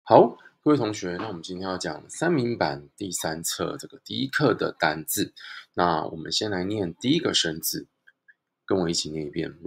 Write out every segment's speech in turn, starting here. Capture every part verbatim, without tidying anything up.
好，各位同学，那我们今天要讲三民版第三册这个第一课的单字。那我们先来念第一个生字，跟我一起念一遍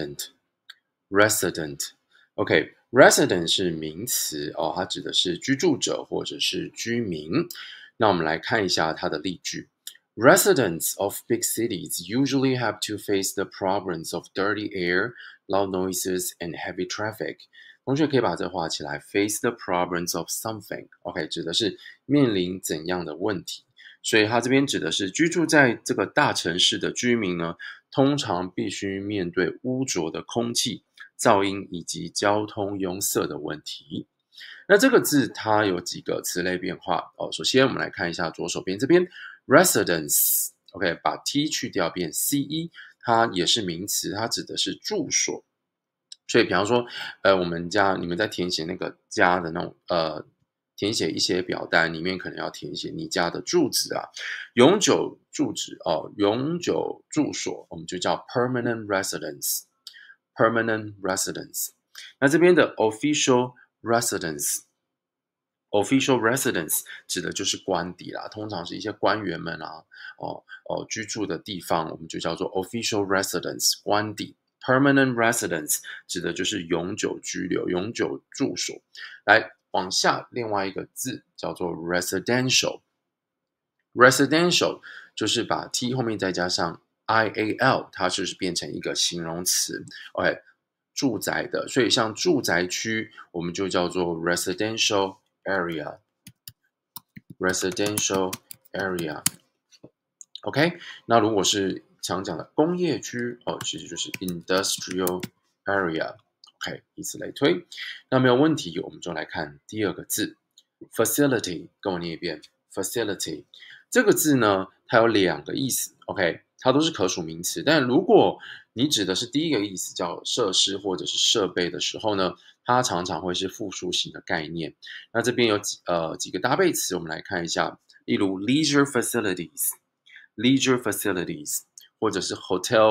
：resident，resident。OK，resident 是名词哦，它指的是居住者或者是居民。那我们来看一下它的例句。Residents of big cities usually have to face the problems of dirty air, loud noises, and heavy traffic. 同学可以把这画起来 ，face the problems of something，OK，、okay, 指的是面临怎样的问题。所以它这边指的是居住在这个大城市的居民呢，通常必须面对污浊的空气、噪音以及交通拥塞的问题。那这个字它有几个词类变化哦。首先我们来看一下左手边这边 residence，OK， 把 t 去掉变 ce， 它也是名词，它指的是住所。所以比方说，呃，我们家你们在填写那个家的那种呃，填写一些表单里面可能要填写你家的住址啊，永久住址哦，永久住所我们就叫 permanent residence，permanent residence。那这边的 official residence。Official residence 指的就是官邸啦，通常是一些官员们啊，哦哦居住的地方，我们就叫做 official residence 官邸。Permanent residence 指的就是永久居留、永久住所。来往下，另外一个字叫做 residential。residential 就是把 t 后面再加上 ial， 它就是变成一个形容词。OK， 住宅的，所以像住宅区，我们就叫做 residential area。residential area。OK， 那如果是常讲的工业区哦，其实就是 industrial area。OK， 以此类推。那没有问题，我们就来看第二个字 facility， 跟我念一遍 facility。这个字呢，它有两个意思 ，OK， 它都是可数名词。但如果你指的是第一个意思叫设施或者是设备的时候呢，它常常会是复数型的概念。那这边有几呃几个搭配词，我们来看一下，例如 leisure facilities。leisure facilities 或者是 hotel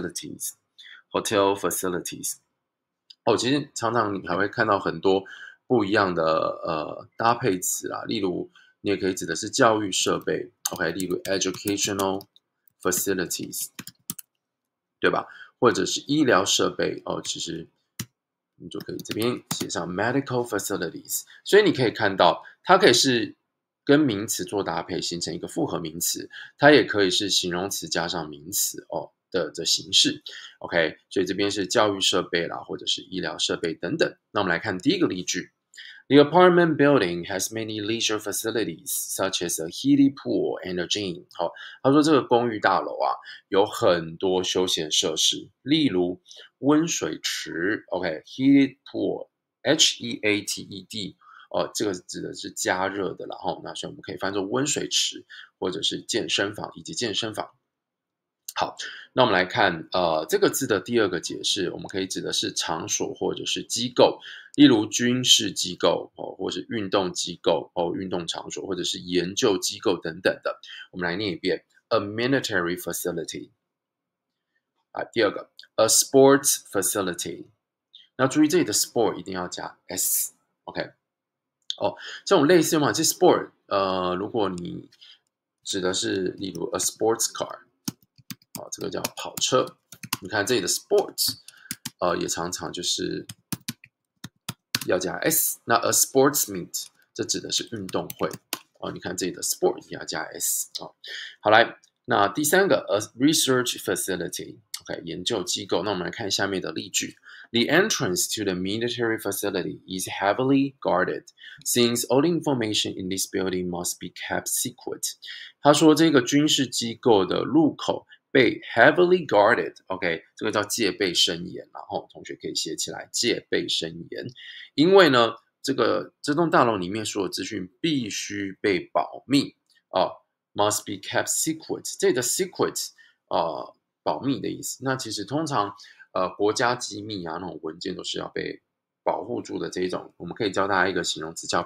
facilities，hotel facilities。哦，其实常常你还会看到很多不一样的呃搭配词啦，例如你也可以指的是教育设备 ，OK， 例如 educational facilities， 对吧？或者是医疗设备哦，其实你就可以这边写上 medical facilities。所以你可以看到，它可以是跟名词做搭配，形成一个复合名词，它也可以是形容词加上名词哦的的形式。OK， 所以这边是教育设备啦，或者是医疗设备等等。那我们来看第一个例句。The apartment building has many leisure facilities, such as a heated pool and a gym. 好，他说这个公寓大楼啊，有很多休闲设施，例如温水池 ，OK，heated pool，H E A T E D， 哦，这个指的是加热的啦，哈，那所以我们可以翻作温水池，或者是健身房以及健身房。好，那我们来看，呃，这个字的第二个解释，我们可以指的是场所或者是机构，例如军事机构哦，或是运动机构哦，运动场所，或者是研究机构等等的。我们来念一遍 ，a military facility。啊，第二个 ，a sports facility。那注意这里的 sport 一定要加 s，OK。哦，这种类似嘛，这 sport， 呃，如果你指的是例如 a sports car。好，这个叫跑车。你看这里的 sports， 呃，也常常就是要加 s。那 a sports meet， 这指的是运动会。哦，你看这里的 sport 也要加 s。哦，好来，那第三个 a research facility，OK， 研究机构。那我们来看下面的例句。The entrance to the military facility is heavily guarded, since all information in this building must be kept secret. 他说这个军事机构的入口被 heavily guarded，OK， 这个叫戒备森严，然后同学可以写起来，戒备森严。因为呢，这个这栋大楼里面所有资讯必须被保密啊、呃、，must be kept secret。这里的 secret 呃保密的意思。那其实通常呃国家机密啊那种文件都是要被保护住的这一种，我们可以教大家一个形容词叫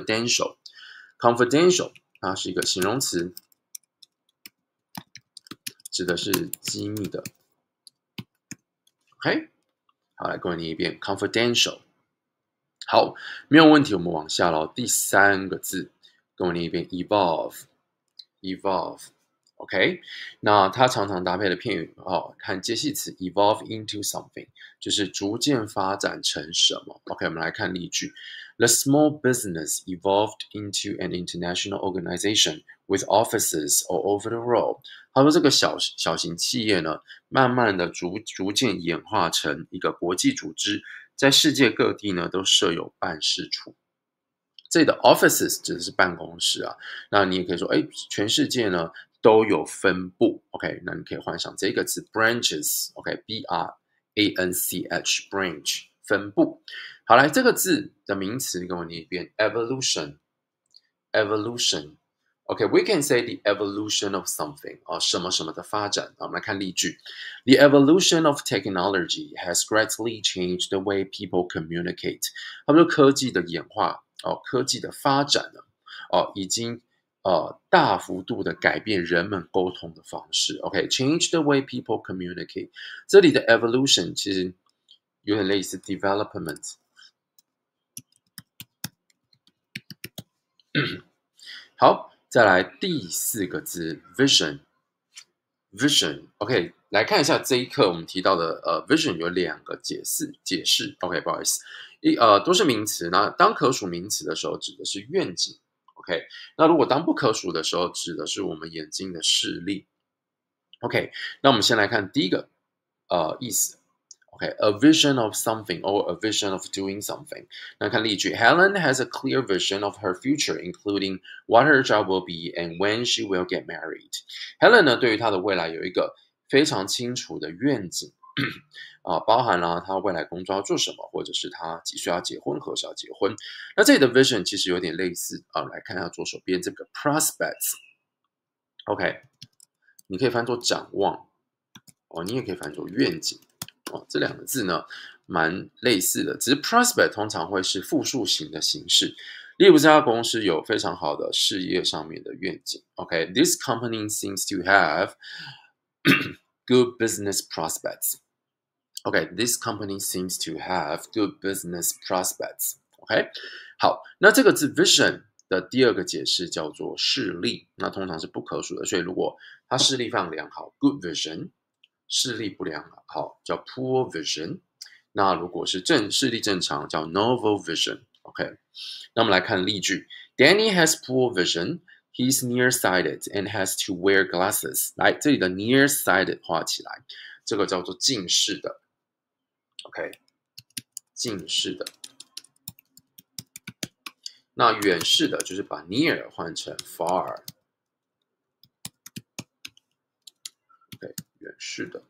confidential。confidential 它是一个形容词。指的是机密的 ，OK， 好，来跟我念一遍 confidential。 好，没有问题，我们往下喽。第三个字，跟我念一遍 evolve，evolve。OK，那它常常搭配的片语哦，看介系词 evolve into something，就是逐渐发展成什么。OK，我们来看例句：The small business evolved into an international organization with offices all over the world。他说这个小小型企业呢，慢慢的逐逐渐演化成一个国际组织，在世界各地呢都设有办事处。这里的 offices 指的是办公室啊，那你也可以说，哎，全世界呢都有分部 ，OK， 那你可以换上这个词 branches，OK，B R A N C H branch 分部。好，来这个字的名词，你跟我念一遍 evolution，evolution。OK，we can say the evolution of something 啊，什么什么的发展啊。我们来看例句：The evolution of technology has greatly changed the way people communicate。他们说科技的演化哦，科技的发展呢，哦，已经呃大幅度的改变人们沟通的方式。OK，change the way people communicate。这里的 evolution 其实有点类似 development。好，再来第四个字 vision，vision。OK， 来看一下这一课我们提到的呃 vision 有两个解释解释。OK， 不好意思，一呃都是名词，那当可数名词的时候指的是愿景。OK， 那如果当不可数的时候指的是我们眼睛的视力。OK， 那我们先来看第一个呃意思。Okay, a vision of something or a vision of doing something. 那看例句 Helen has a clear vision of her future, including what her job will be and when she will get married. Helen 呢，对于她的未来有一个非常清楚的愿景啊，包含了她未来工作要做什么，或者是她几岁要结婚，何时要结婚。那这里的 vision 其实有点类似啊，来看一下左手边这个 prospects。OK， 你可以翻作展望哦，你也可以翻作愿景。哦，这两个字呢，蛮类似的，只是 prospect 通常会是复数型的形式。例如这家公司有非常好的事业上面的愿景。OK，this company seems to have good business prospects. OK，this company seems to have good business prospects. OK， 好，那这个字 vision 的第二个解释叫做视力，那通常是不可数的，所以如果它视力非常良好 ，good vision。视力不良好叫 poor vision， 那如果是正视力正常叫 normal vision。OK， 那我们来看例句 ：Danny has poor vision, he's nearsighted and has to wear glasses。来，这里的 nearsighted 画起来，这个叫做近视的。OK， 近视的。那远视的就是把 near 换成 far。OK， 远视的。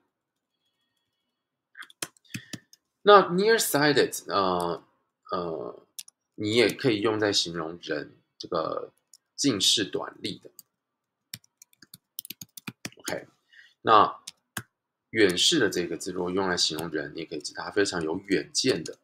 那 nearsighted， 呃呃，你也可以用在形容人这个近视短力的。OK， 那远视的这个字，如果用来形容人，你也可以指他非常有远见的。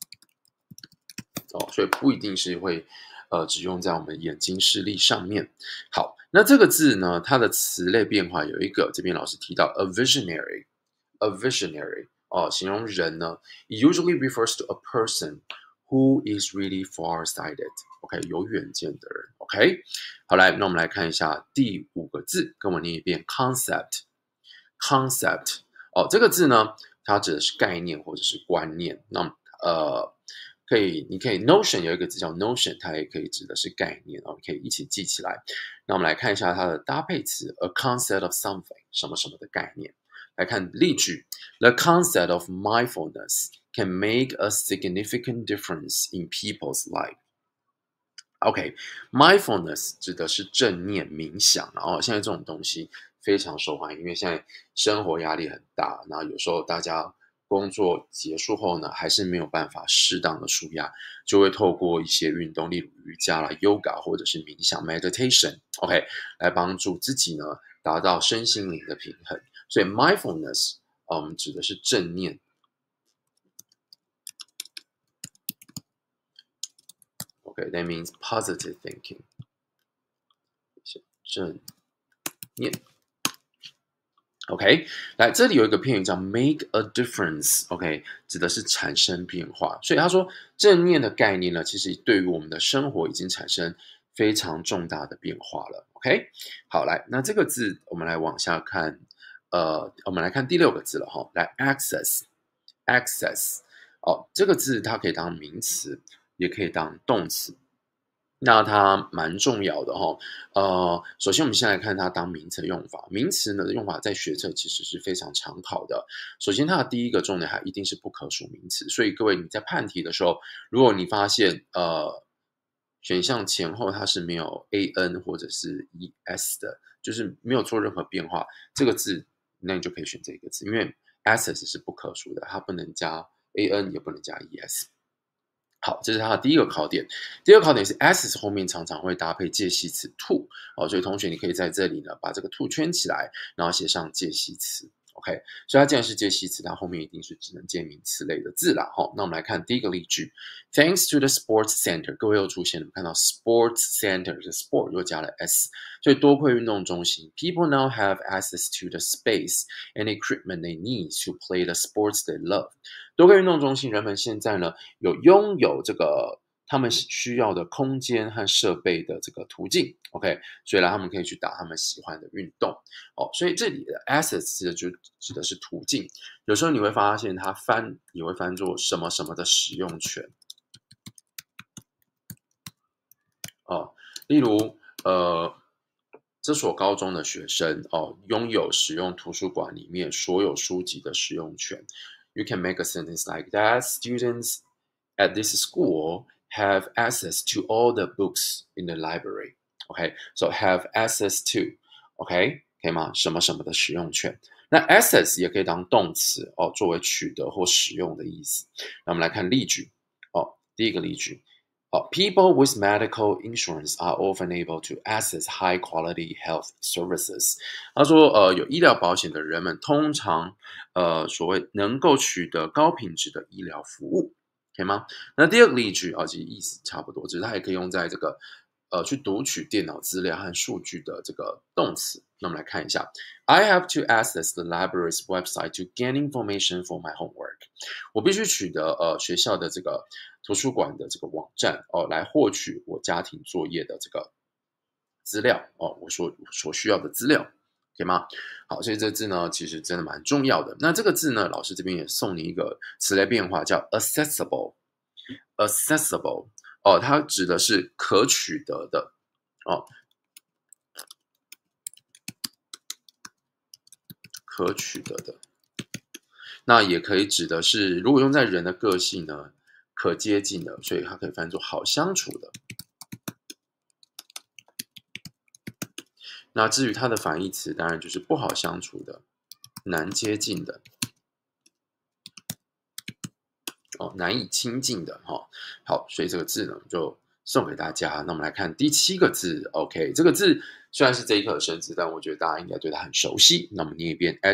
哦，所以不一定是会呃只用在我们眼睛视力上面。好，那这个字呢，它的词类变化有一个，这边老师提到 a visionary，a visionary。哦，形容人呢 ，it usually refers to a person who is really far-sighted。OK， 有远见的人。OK， 好来，那我们来看一下第五个字，跟我念一遍 concept。concept， 哦，这个字呢，它指的是概念或者是观念。那呃，可以，你可以 notion 有一个字叫 notion， 它也可以指的是概念哦，可以一起记起来。那我们来看一下它的搭配词 a concept of something， 什么什么的概念。来看例句 ：The concept of mindfulness can make a significant difference in people's life. OK，mindfulness 指的是正念冥想，然后现在这种东西非常受欢迎，因为现在生活压力很大，然后有时候大家工作结束后呢，还是没有办法适当的舒压，就会透过一些运动，例如瑜伽啦、yoga 或者是冥想 meditation，OK， 来帮助自己呢达到身心灵的平衡。所以 mindfulness，嗯，指的是正念。Okay, that means positive thinking. 正念。 OK， 来这里有一个片语叫 make a difference，OK， 指的是产生变化。所以他说正面的概念呢，其实对于我们的生活已经产生非常重大的变化了。OK， 好，来，那这个字我们来往下看，呃，我们来看第六个字了哈，来 access，access， 哦，这个字它可以当名词，也可以当动词。那它蛮重要的哈，呃，首先我们先来看它当名词的用法。名词呢的用法在学测其实是非常常考的。首先，它的第一个重点还一定是不可数名词，所以各位你在判题的时候，如果你发现呃选项前后它是没有 an 或者是 es 的，就是没有做任何变化，这个字那你就可以选这个字，因为 access 是不可数的，它不能加 an 也不能加 es。好，这是它的第一个考点。第二个考点是 access 后面常常会搭配介系词 to， 哦，所以同学你可以在这里呢把这个 to 圈起来，然后写上介系词。OK， 所以它既然是介系词，它后面一定是只能介名词类的字啦。好、哦，那我们来看第一个例句 ，Thanks to the sports center， 各位又出现了，看到 sports center 的 sport 又加了 s， 所以多亏运动中心 ，people now have access to the space and equipment they need to play the sports they love。多亏运动中心，人们现在呢有拥有这个他们需要的空间和设备的这个途径 ，OK， 所以呢，他们可以去打他们喜欢的运动，哦，所以这里的 assets 就指的是途径，有时候你会发现它翻也会翻作什么什么的使用权，哦，例如呃。这所高中的学生哦，拥有使用图书馆里面所有书籍的使用权。You can make a sentence like that. Students at this school have access to all the books in the library. Okay, so have access to. OK， 可以吗？什么什么的使用权。那 access 也可以当动词哦，作为取得或使用的意思。那我们来看例句哦，第一个例句。Uh, people with medical insurance are often able to access high-quality health services. 他说，呃，有医疗保险的人们通常，呃，所谓能够取得高品质的医疗服务，可以吗？那第二个例句啊，其实意思差不多，只是它也可以用在这个，呃，去读取电脑资料和数据的这个动词。那我们来看一下 ，I have to access the library's website to gain information for my homework. 我必须取得呃学校的这个图书馆的这个网站哦，来获取我家庭作业的这个资料哦，我所所需要的资料，可以吗？好，所以这个字呢，其实真的蛮重要的。那这个字呢，老师这边也送你一个词类变化，叫 accessible。accessible 哦，它指的是可取得的哦，可取得的。那也可以指的是，如果用在人的个性呢，可接近的，所以它可以翻作好相处的。那至于它的反义词，当然就是不好相处的、难接近的、哦难以亲近的哈、哦。好，所以这个字呢就送给大家。那我们来看第七个字 ，OK， 这个字虽然是这一课的生字，但我觉得大家应该对它很熟悉。那我们念一遍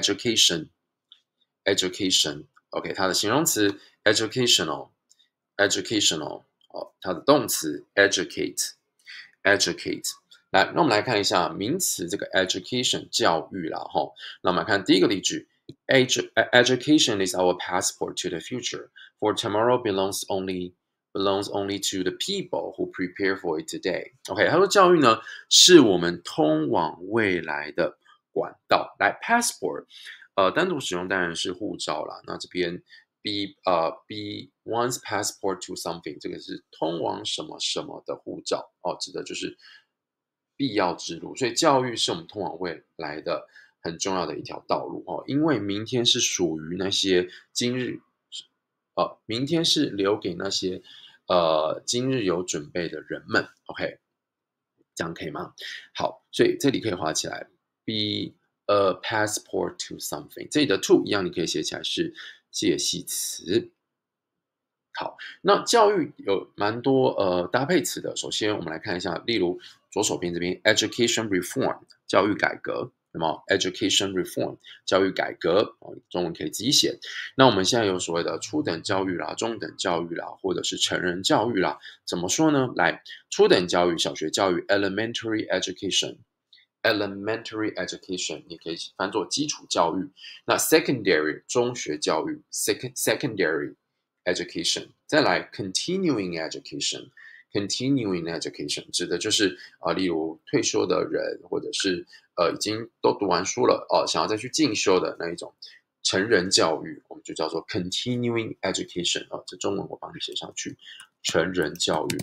education，education。OK， 它的形容词 educational，educational， 哦，它的动词 educate，educate。来，那我们来看一下名词这个 education 教育啦，哈。那我们来看第一个例句 ，Education is our passport to the future, for tomorrow belongs only belongs only to the people who prepare for it today. OK， 他说教育呢是我们通往未来的管道。来 ，passport。呃，单独使用当然是护照啦。那这边 be 呃 be one's passport to something， 这个是通往什么什么的护照哦，指的就是必要之路。所以教育是我们通往未来的很重要的一条道路哦，因为明天是属于那些今日呃，明天是留给那些呃今日有准备的人们。OK， 这样可以吗？好，所以这里可以画起来 be a passport to something， 这里的 to 一样，你可以写起来是介系词。好，那教育有蛮多呃搭配词的。首先，我们来看一下，例如左手边这边 education reform 教育改革，那么 education reform 教育改革，哦，中文可以自己写。那我们现在有所谓的初等教育啦、中等教育啦，或者是成人教育啦，怎么说呢？来，初等教育，小学教育 elementary education。 elementary education 你可以翻作基础教育。那 secondary 中学教育 second secondary education， 再来 continuing education。continuing education 指的就是啊、呃，例如退休的人，或者是呃已经都读完书了哦、呃，想要再去进修的那一种成人教育，我们就叫做 continuing education 啊、呃，这中文我帮你写上去，成人教育。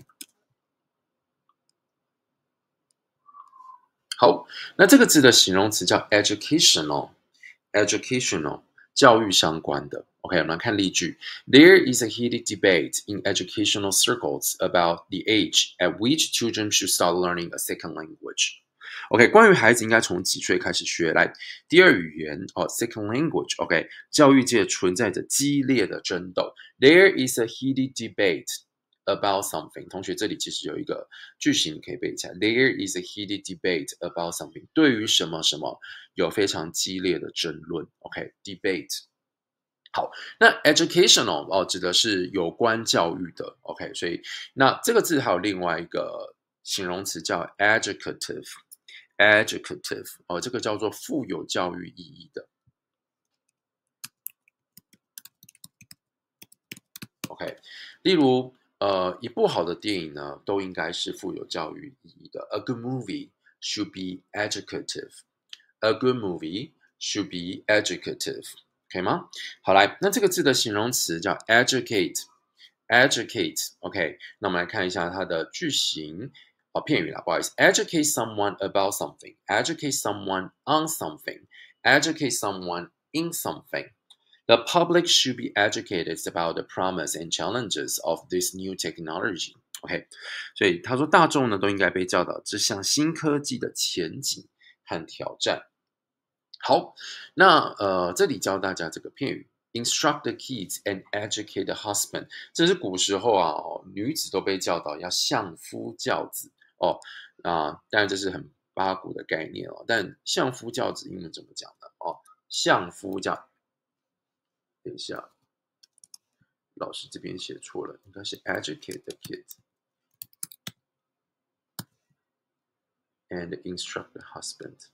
好，那这个字的形容词叫 educational，educational 教育相关的。OK， 我们来看例句。There is a heated debate in educational circles about the age at which children should start learning a second language. OK， 关于孩子应该从几岁开始学来第二语言哦 ，second language。OK， 教育界存在着激烈的争斗。There is a heated debate.About something， 同学这里其实有一个句型可以背起来。There is a heated debate about something。对于什么什么有非常激烈的争论。OK，debate。好，那 educational 哦，指的是有关教育的。OK， 所以那这个字还有另外一个形容词叫 educative。educative 哦，这个叫做富有教育意义的。OK， 例如。呃，一部好的电影呢，都应该是富有教育意义的。A good movie should be educative. A good movie should be educative. 可以吗？好，来，那这个字的形容词叫 educate。educate，OK， 那我们来看一下它的句型，哦，片语啦，不好意思。Educate someone about something. Educate someone on something. Educate someone in something.The public should be educated about the promise and challenges of this new technology. OK， 所以他说大众呢都应该被教导这项新科技的前景和挑战。好，那呃这里教大家这个片语 ，instruct the kids and educate the husband。这是古时候啊、哦，女子都被教导要相夫教子哦啊，当然这是很八股的概念哦。但相夫教子英文怎么讲呢？哦，相夫教。等一下，老师这边写错了，应该是 educate the kids and instruct the husband.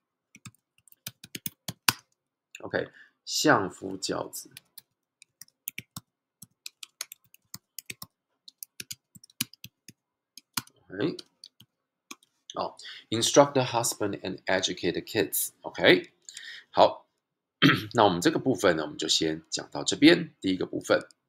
OK， 相夫教子。OK， 哦 ，instruct the husband and educate the kids. OK， 好，那我们这个部分呢，我们就先讲到这边。第一个部分。